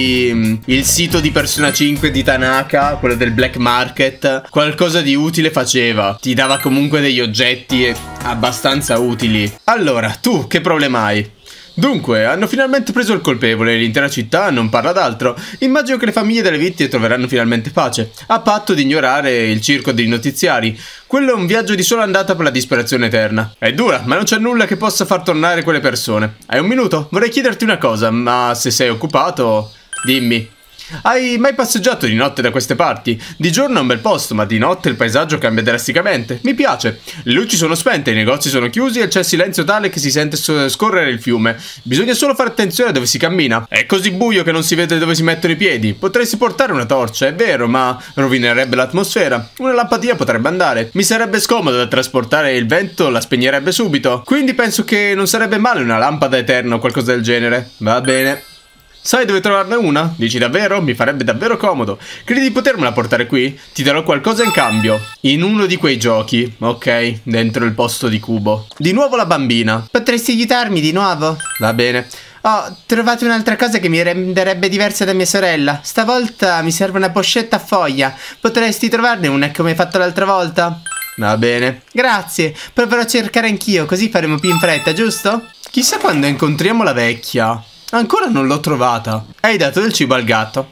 il sito di Persona 5 di Tanaka, quello del Black Market, qualcosa di utile faceva. Ti dava comunque degli oggetti abbastanza utili. Allora, tu che problema hai? Dunque, hanno finalmente preso il colpevole, l'intera città non parla d'altro. Immagino che le famiglie delle vittime troveranno finalmente pace, a patto di ignorare il circo dei notiziari. Quello è un viaggio di sola andata per la disperazione eterna. È dura, ma non c'è nulla che possa far tornare quelle persone. Hai un minuto? Vorrei chiederti una cosa, ma se sei occupato, dimmi. Hai mai passeggiato di notte da queste parti? Di giorno è un bel posto, ma di notte il paesaggio cambia drasticamente. Mi piace. Le luci sono spente, i negozi sono chiusi e c'è silenzio tale che si sente scorrere il fiume. Bisogna solo fare attenzione a dove si cammina. È così buio che non si vede dove si mettono i piedi. Potresti portare una torcia, è vero, ma rovinerebbe l'atmosfera. Una lampadina potrebbe andare. Mi sarebbe scomodo da trasportare e il vento la spegnerebbe subito. Quindi penso che non sarebbe male una lampada eterna o qualcosa del genere. Va bene. Sai dove trovarne una? Dici davvero? Mi farebbe davvero comodo. Credi di potermela portare qui? Ti darò qualcosa in cambio. In uno di quei giochi. Ok, dentro il posto di Kubo. Di nuovo la bambina. Potresti aiutarmi di nuovo? Va bene. Ho trovato un'altra cosa che mi renderebbe diversa da mia sorella. Stavolta mi serve una pochetta a foglia. Potresti trovarne una come hai fatto l'altra volta? Va bene. Grazie. Proverò a cercare anch'io, così faremo più in fretta, giusto? Chissà quando incontriamo la vecchia. Ancora non l'ho trovata. Hai dato del cibo al gatto.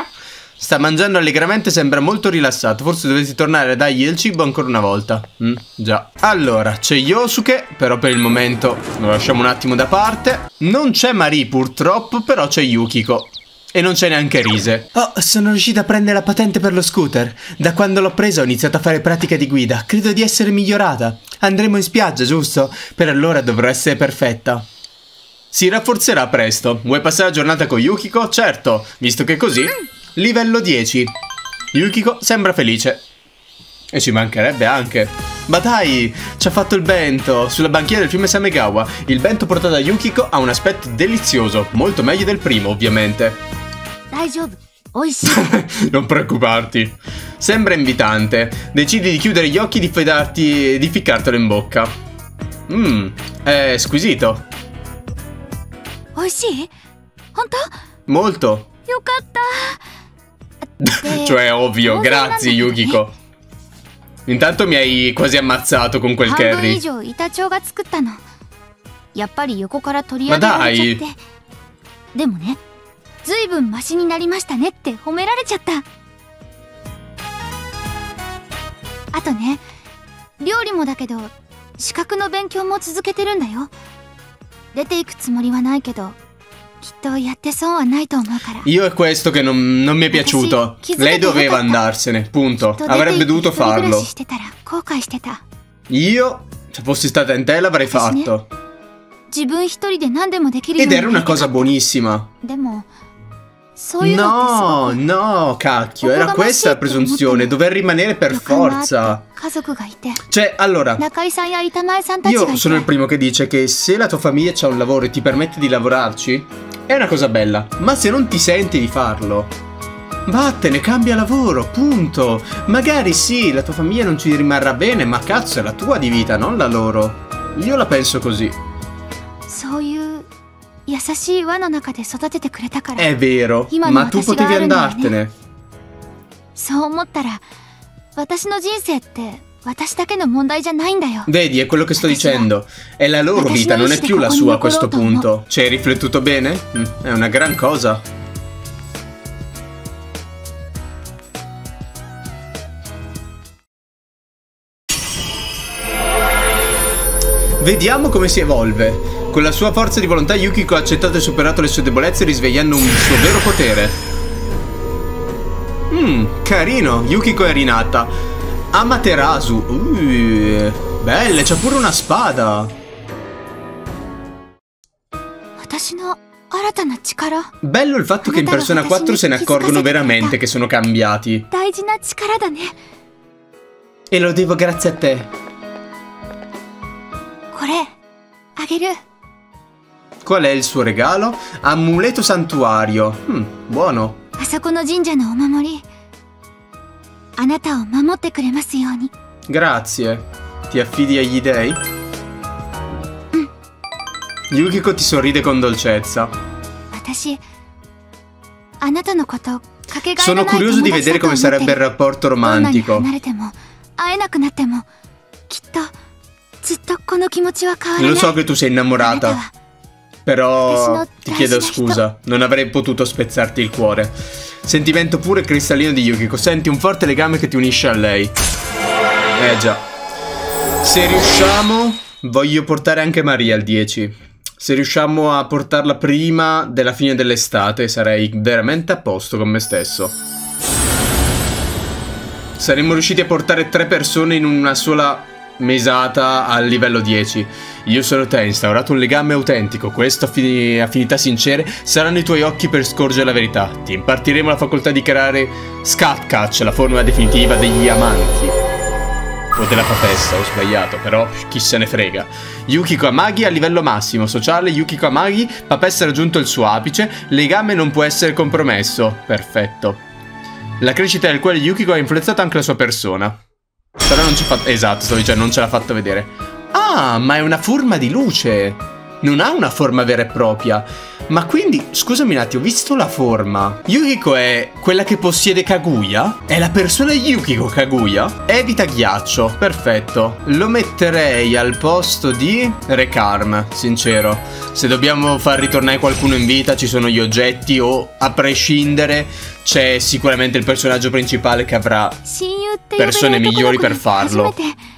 Sta mangiando allegramente, sembra molto rilassato. Forse dovete tornare a dargli del cibo ancora una volta. Già. Allora, c'è Yosuke, però per il momento lo lasciamo un attimo da parte. Non c'è Marie purtroppo, però c'è Yukiko. E non c'è neanche Rise. Oh, sono riuscita a prendere la patente per lo scooter. Da quando l'ho presa ho iniziato a fare pratica di guida. Credo di essere migliorata. Andremo in spiaggia, giusto? Per allora dovrò essere perfetta. Si rafforzerà presto. Vuoi passare la giornata con Yukiko? Certo, visto che così. Livello 10. Yukiko sembra felice. E ci mancherebbe anche. Ma dai, ci ha fatto il bento sulla banchina del fiume Samegawa. Il bento portato da Yukiko ha un aspetto delizioso. Molto meglio del primo, ovviamente. Non preoccuparti. Sembra invitante. Decidi di chiudere gli occhi e di ficcartelo in bocca. È squisito. Molto. Cioè è ovvio, grazie Yukiko. Intanto mi hai quasi ammazzato con quel curry. Ma dai. Io è questo che non mi è piaciuto. Lei doveva andarsene, punto. Avrebbe dovuto farlo. Io, se fossi stata in te, l'avrei fatto. Ed era una cosa buonissima. No, no, cacchio, era questa la presunzione, dover rimanere per forza. Cioè, allora, io sono il primo che dice che se la tua famiglia c'ha un lavoro e ti permette di lavorarci, è una cosa bella. Ma se non ti senti di farlo, vattene, cambia lavoro, punto. Magari sì, la tua famiglia non ci rimarrà bene, ma cazzo è la tua di vita, non la loro. Io la penso così. È vero, ma tu potevi andartene. Vedi, è quello che sto dicendo. È la loro vita, non è più la sua a questo punto. Ci hai riflettuto bene? È una gran cosa. Vediamo come si evolve. Con la sua forza di volontà Yukiko ha accettato e superato le sue debolezze, risvegliando un suo vero potere. Carino. Yukiko è rinata. Amaterasu. Belle, c'ha pure una spada. Bello il fatto che in Persona 4 se ne accorgono veramente che sono cambiati. E lo devo grazie a te. Qual è il suo regalo? Amuleto santuario. Buono. Grazie. Ti affidi agli dei? Yukiko ti sorride con dolcezza. Sono curioso di vedere come sarebbe il rapporto romantico. Lo so che tu sei innamorata, però ti chiedo scusa, non avrei potuto spezzarti il cuore. Sentimento puro e cristallino di Yukiko, senti un forte legame che ti unisce a lei. Già. Se riusciamo, voglio portare anche Maria al 10. Se riusciamo a portarla prima della fine dell'estate, sarei veramente a posto con me stesso. Saremmo riusciti a portare 3 persone in una sola mesata al livello 10. Io sono te, instaurato un legame autentico. Questo, affinità sincere, saranno i tuoi occhi per scorgere la verità. Ti impartiremo la facoltà di creare Skatcatch, la formula definitiva degli amanti. O della papessa, ho sbagliato, però chi se ne frega. Yukiko Amagi a livello massimo, sociale, Yukiko Amagi, papessa ha raggiunto il suo apice, legame non può essere compromesso. Perfetto. La crescita del cuore di Yukiko ha influenzato anche la sua persona. Però non ci fa... Esatto, stavo dicendo, non ce l'ha fatta vedere. Ah, ma è una forma di luce. Non ha una forma vera e propria. Ma quindi, scusami un attimo, ho visto la forma. Yukiko è quella che possiede Kaguya? È la persona Yukiko Kaguya? Evita ghiaccio, perfetto. Lo metterei al posto di Rekarm, sincero. Se dobbiamo far ritornare qualcuno in vita ci sono gli oggetti, o a prescindere c'è sicuramente il personaggio principale che avrà persone migliori per farlo.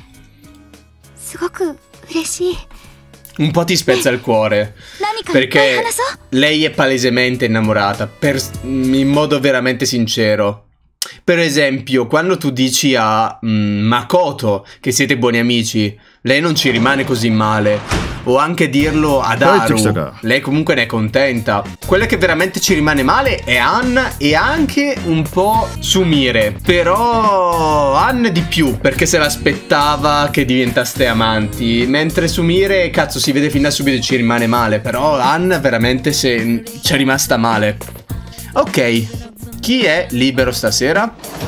Un po' ti spezza il cuore, perché lei è palesemente innamorata, in modo veramente sincero. Per esempio, quando tu dici a Makoto che siete buoni amici, lei non ci rimane così male. O anche dirlo ad Haru, lei comunque ne è contenta. Quella che veramente ci rimane male è Anne e anche un po' Sumire. Però Anne di più, perché se l'aspettava che diventaste amanti. Mentre Sumire, cazzo, si vede fin da subito ci rimane male. Però Anne veramente ci è rimasta male. Ok, chi è libero stasera?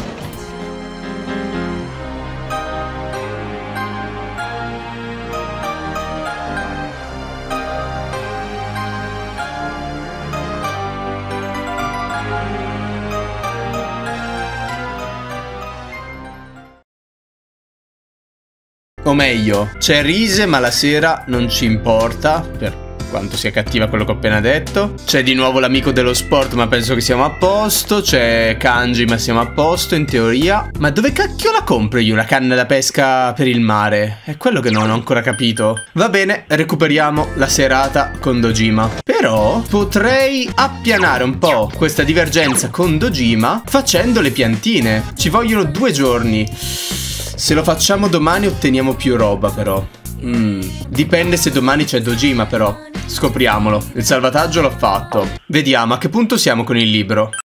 O meglio, c'è Rise ma la sera non ci importa, per quanto sia cattiva quello che ho appena detto. C'è di nuovo l'amico dello sport ma penso che siamo a posto. C'è Kanji ma siamo a posto in teoria. Ma dove cacchio la compro io una canna da pesca per il mare? È quello che non ho ancora capito. Va bene, recuperiamo la serata con Dojima. Però potrei appianare un po' questa divergenza con Dojima facendo le piantine. Ci vogliono 2 giorni. Se lo facciamo domani otteniamo più roba però. Dipende se domani c'è Dojima però. Scopriamolo. Il salvataggio l'ho fatto. Vediamo a che punto siamo con il libro.